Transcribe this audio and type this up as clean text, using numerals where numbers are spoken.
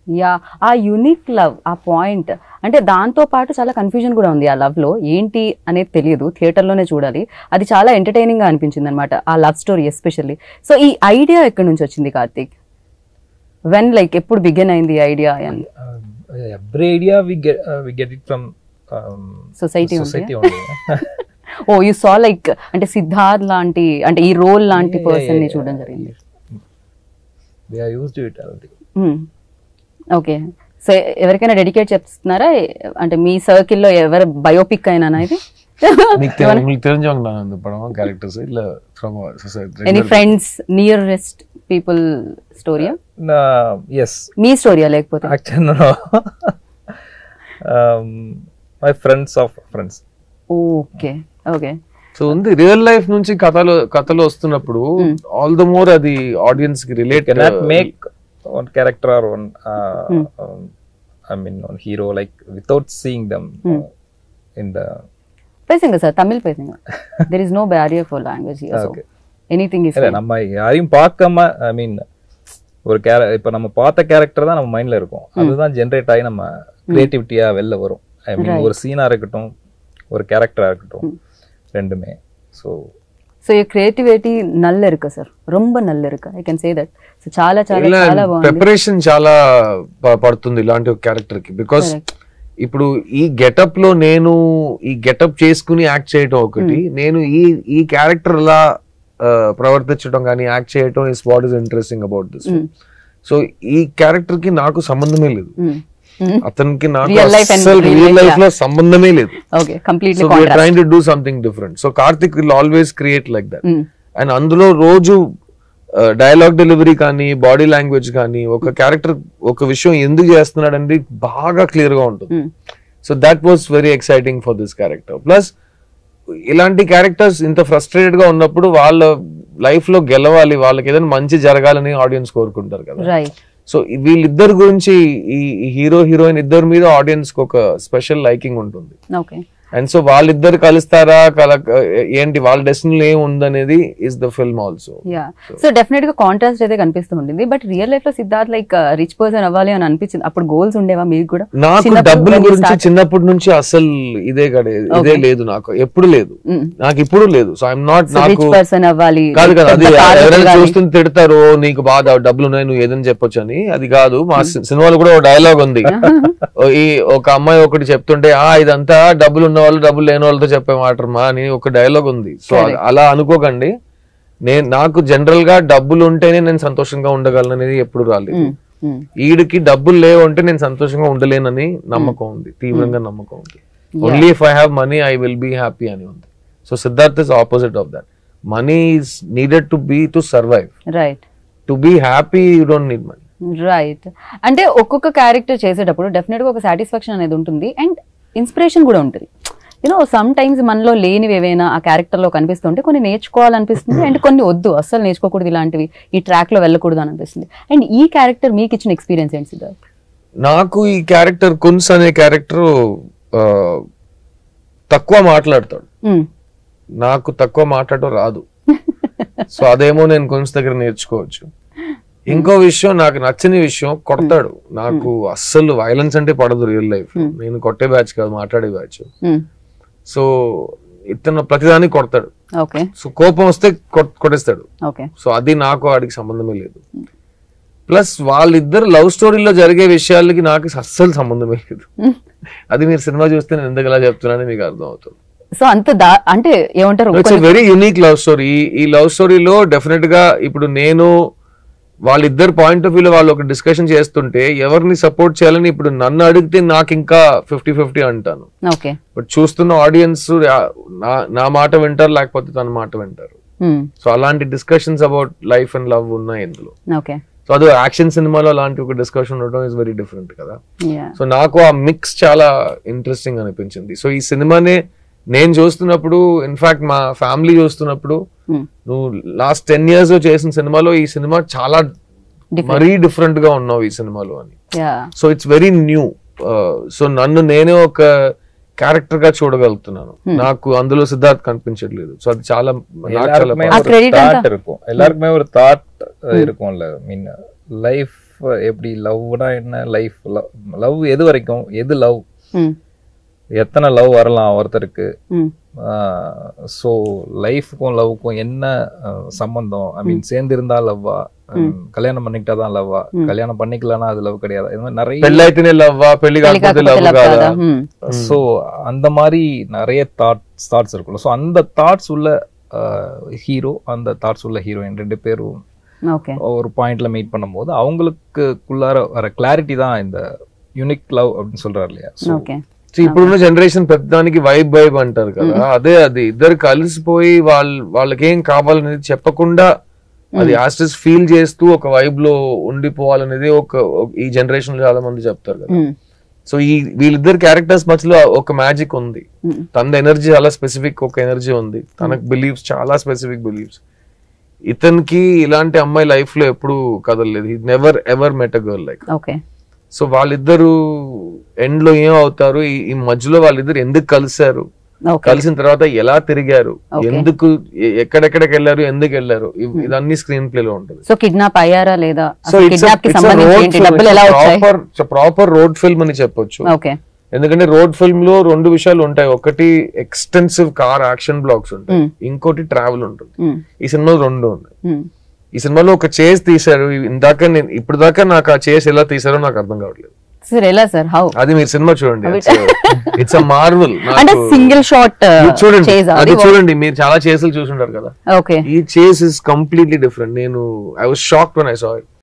Yeah, ఆ unique love, ఆ point అంటే దాంతో పాటు చాలా కన్ఫ్యూజన్ కూడా ఉంది ఆ లవ్ లో, ఏంటి అనేది తెలియదు, థియేటర్ లోనే చూడాలి. అది చాలా ఎంటర్టైనింగ్ గా అనిపించింది అనమాట ఆ లవ్ స్టోరీ ఎస్పెషల్లీ. సో ఈ ఐడియా ఎక్కడి నుంచి వచ్చింది కార్తిక్? వెన్ లైక్ ఎప్పుడు బిగిన్ అయింది idea? Every idea we get it from society only. Oh you saw like అంటే సిద్ధార్థ్ లాంటి అంటే ఈ రోల్ లాంటి పర్సన్ ని చూడడం జరిగింది. They are used to it already. Okay, so ఎవరికైనా డెడికేట్ చేస్తున్నారా అంటే మీ సర్కిల్ లో ఎవరు బయోపిక్ అయినా ఇది? ఎనీ ఫ్రెండ్స్ నియరెస్ట్ పీపుల్ స్టోరీయా? Yes. మీ స్టోరీయా లేకపోతే? Actually no. My friends of friends. Okay okay. So ఉంది రియల్ లైఫ్ నుంచి కథలు వస్తున్నప్పుడు ఆల్ ద మోర్ అది ఆడియన్స్ కి relate. Cannot make one character or one I mean one hero like without seeing them in the பேசுங்க sir, Tamil பேசுங்க. There is no barrier for language here, so anything is fine. நம்ம யாரையும் பார்க்காம I mean ஒரு இப்ப நம்ம பார்த்த character தான் நம்ம மைண்ட்ல இருக்கும், அதுதான் ஜெனரேட் ஆகி நம்ம கிரியேட்டிவிட்டியா வெளில வரும். I mean ஒரு சீனா இருக்கட்டும் ஒரு கேரக்டரா இருக்கட்டும் ரெண்டுமே. So your creativity நல்ல இருக்கு சார், ரொம்ப நல்ல இருக்கு, I can say that. So చాలా చాలా చాలా బాగుంది. ప్రిపరేషన్ చాలా పడుతుంది ఇలాంటి ఒక క్యారెక్టర్ కి. బికాస్ ఇప్పుడు ఈ గెటప్ లో నేను ఈ గెటప్ చేసుకుని యాక్ట్ చేయటం ఒకటి, నేను ఈ క్యారెక్టర్ లా ప్రవర్తించడం కానీ యాక్ట్ చేయటం is what is interesting about this. So ఈ క్యారెక్టర్ కి నాకు సంబంధమే లేదు, అతనికి నాకు అసలు రియల్ లైఫ్ లో సంబంధమే లేదు. So we are trying to do something different. So Karthik will always create like that. And అందులో రోజు డైలాగ్ డెలివరీ కానీ బాడీ లాంగ్వేజ్ కానీ ఒక క్యారెక్టర్ ఒక విషయం ఎందుకు చేస్తున్నాడు అనేది బాగా క్లియర్ గా ఉంటుంది. So that was very exciting for this character. Plus ఇలాంటి క్యారెక్టర్స్ ఇంత ఫ్రస్ట్రేటెడ్ గా ఉన్నప్పుడు వాళ్ళ లైఫ్ లో గెలవాలి, వాళ్ళకి ఏదైనా మంచి జరగాలని ఆడియన్స్ కోరుకుంటారు కదా. సో వీళ్ళిద్దరి గురించి ఈ హీరో హీరోయిన్ ఇద్దరి మీద ఆడియన్స్ కి ఒక స్పెషల్ లైకింగ్ ఉంటుంది. అండ్ సో వాళ్ళిద్దరు కలుస్తారా ఏంటి వాళ్ళ డెస్టినీ ఏం ఉందనేది is the film also. So definite గా కాంట్రాస్ట్ అయితే కనిపిస్తూ ఉంటుంది. బట్ రియల్ లైఫ్ లో సిద్ధార్థ్ లైక్ రిచ్ పర్సన్ అవ్వాలి అని అనిపించింది. అప్పుడు గోల్స్ ఉండేవా మీకు కూడా? నాకు డబ్బుల గురించి చిన్నప్పటి నుంచి అసలు ఇదే లేదు, నాకు ఎప్పుడు లేదు, నాకు ఇప్పుడు లేదు. సో ఐఎమ్ నాట్ నాకు పర్సన్ అవ్వాలి కాదు కదా, అది ఎవరైనా చూస్తుంది తిడతారు నీకు బాగా డబ్బులు ఉన్నాయి నువ్వు ఏదని చెప్పొచ్చు అని. అది కాదు, మా సినిమాలో కూడా ఒక డైలాగ్ ఉంది, ఈ ఒక అమ్మాయి ఒకటి చెప్తుంటే ఇదంతా డబ్బులు ఉన్న వాళ్ళు డబ్బులు లేని వాళ్ళతో చెప్పే మాటమా అని ఒక డైలాగ్ ఉంది. సో అలా అనుకోకండి, నాకు జనరల్ గా డబ్బులు ఉంటేనే నేను సంతోషంగా ఉండగలను అనేది ఎప్పుడు రాలేదు. ఈడికి డబ్బులు లేవు అంటే నేను సంతోషంగా ఉండలేనని నమ్మకం ఉంది, తీవ్రంగా నమ్మకం ఉంది. Only if I have money I will be happy అని ఉంది. So Siddharth is opposite of that. Money is needed to survive, right? To be happy you don't need money, right? అంటే ఒక్కొక్క క్యారెక్టర్ చేసేటప్పుడు డెఫినెట్ గా ఒక సాటిస్ఫాక్షన్ అనేది ఉంటుంది and inspiration కూడా ఉంటుంది. యూనో సమ్ టైమ్స్ మనలో లేనివి ఏవైనా ఆ క్యారెక్టర్ లో కనిపిస్తుంటే కొన్ని నేర్చుకోవాలనిపిస్తుంది అండ్ కొన్ని వద్దు అస్సలు నేర్చుకోకూడదు, ఇలాంటివి ఈ ట్రాక్ లో వెళ్ళకూడదు అని అనిపిస్తుంది. అండ్ ఈ క్యారెక్టర్ మీకు ఇచ్చిన ఎక్స్పీరియన్స్ ఏంటి సిద్ధార్థ్? నాకు ఈ క్యారెక్టర్ కున్స్ అనే క్యారెక్టర్ తక్కువ మాట్లాడతాడు, నాకు తక్కువ మాట్లాడటం రాదు. సో అదేమో నేను కున్స్ దగ్గర నేర్చుకోవచ్చు. ఇంకో విషయం, నాకు నచ్చని విషయం కొడతాడు. నాకు అస్సలు వైలెన్స్ అంటే పడదు రియల్ లైఫ్. నేను కొట్టే బ్యాచ్ కాదు, మాట్లాడే బ్యాచ్. సో ఇతను ప్రతిదాన్ని కొడతాడు. సో కోపం వస్తే కొట్టేస్తాడు. సో అది నాకు వాడికి సంబంధమే లేదు. ప్లస్ వాళ్ళిద్దరు లవ్ స్టోరీలో జరిగే విషయాలకి నాకు అస్సలు సంబంధమే లేదు. అది మీరు సినిమా చూస్తే నేను ఎందుకు ఇలా చెప్తున్నానని మీకు అర్థం అవుతుంది. సో అంత అంటే ఏమంటారు, it's very unique love story. ఈ లవ్ స్టోరీలో డెఫినెట్ గా ఇప్పుడు నేను వాళ్ళిద్దరు పాయింట్ ఆఫ్ వ్యూలో వాళ్ళు ఒక డిస్కషన్ చేస్తుంటే ఎవరిని సపోర్ట్ చేయాలని ఇప్పుడు నన్ను అడిగితే నాకు ఇంకా 50-50 అంటాను. బట్ చూస్తున్న ఆడియన్స్ నా మాట వింటారు లేకపోతే తన మాట వింటారు. సో అలాంటి discussions about life and love ఉన్నాయి ఇందులో. సో అది యాక్షన్ సినిమాలో అలాంటి ఒక డిస్కషన్ ఉండడం ఇస్ వెరీ డిఫరెంట్ కదా. సో నాకు ఆ మిక్స్ చాలా ఇంట్రెస్టింగ్ అనిపించింది. సో ఈ సినిమానే నేను చూస్తున్నప్పుడు, ఇన్ఫాక్ట్ మా ఫ్యామిలీ చూస్తున్నప్పుడు, నువ్వు లాస్ట్ 10 years చేసిన సినిమాలో ఈ సినిమా చాలా మరీ డిఫరెంట్ గా ఉన్నావు ఈ సినిమాలో అని. So it's very new. So నన్ను నేనే ఒక క్యారెక్టర్ గా చూడగలుగుతున్నాను. నాకు అందులో సిద్ధార్థ్ కనిపించట్లేదు. సో అది చాలా எல்லாருக்குமே ஒரு தாட் இருக்கும்ல, மீன் லைஃப் எப்படி லவ்னா என்ன, லைஃப் லவ் எது வரைக்கும், எது லவ், எத்தனை லவ் வரலாம் ஒருத்தருக்கு, ஸோ லைஃப்க்கும் லவ்க்கும் என்ன சம்பந்தம், ஐ மீன் சேர்ந்து இருந்தா லவ்வா, கல்யாணம் பண்ணிக்கிட்டா தான் லவ்வா, கல்யாணம் பண்ணிக்கலன்னா அது லவ் கிடையாது, இது மாதிரி நிறைய పెళ్ళైతేనే లవ్వా పెళ్లి కాకపోతే లవ్ కాదా, ஸோ அந்த மாதிரி நிறைய தாட்ஸ் இருக்குல்ல. ஸோ அந்த தாட்ஸ் உள்ள ஹீரோ, அந்த தாட்ஸ் உள்ள ஹீரோயின் 2 பேரும் ஒரு பாயிண்ட்ல மீட் பண்ணும்போது அவங்களுக்குள்ளார வர கிளாரிட்டி தான் இந்த யூனிக் లవ్ அப்படின்னு சொல்றாரு இல்லையா. ఇప్పుడున్న జనరేషన్ పెద్దానికి వైబ్ అంటారు కదా, అదే అది ఇద్దరు కలిసిపోయి వాళ్ళకేం కావాలనేది చెప్పకుండా అది యాస్టస్ ఫీల్ చేస్తూ ఒక వైబ్ లో ఉండిపోవాలనేది ఈ జనరేషన్ లో చాలా మంది చెప్తారు కదా. సో వీళ్ళిద్దరు క్యారెక్టర్స్ మధ్యలో ఒక మ్యాజిక్ ఉంది, తన ఎనర్జీ చాలా స్పెసిఫిక్ ఒక ఎనర్జీ ఉంది, తనకు బిలీవ్స్ చాలా స్పెసిఫిక్ బిలీవ్స్. ఇతనికి ఇలాంటి అమ్మాయి లైఫ్ లో ఎప్పుడు కదలలేదు, he never ever met a girl like. So వాళ్ళిద్దరు ఎండ్ లో ఏం అవుతారు, ఈ మధ్యలో వాళ్ళిద్దరు ఎందుకు కలిశారు, కలిసిన తర్వాత ఎలా తిరిగారు, ఎందుకు ఎక్కడెక్కడికి వెళ్ళారు, ఎందుకు వెళ్ళారు, ఇదన్నీ స్క్రీన్ ప్లే లో ఉంటుంది. సో కిడ్నాప్ అయ్యారా లేదా, సో ప్రాపర్ రోడ్ ఫిల్మ్ అని చెప్పొచ్చు. ఎందుకంటే రోడ్ ఫిల్మ్ లో 2 విషయాలు ఉంటాయి, ఒకటి ఎక్స్టెన్సివ్ కార్ యాక్షన్ బ్లాక్స్ ఉంటాయి, ఇంకోటి ట్రావెల్ ఉంటుంది. ఈ సినిమాలో 2 ఉన్నాయి. ఈ సినిమాలో ఒక చేస్ తీశారు, ఇప్పుడు దాకా నాకు ఆ చేస్ ఎలా తీసారో నాకు అర్థం కావట్లేదు. అది మీరు సినిమా చూడండి, it's a marvel. Single shot చూడండి, అది చూడండి, మీరు చాలా చేసులు చూసుంటారు కదా, ఈ chase is completely different. I was shocked when I saw it.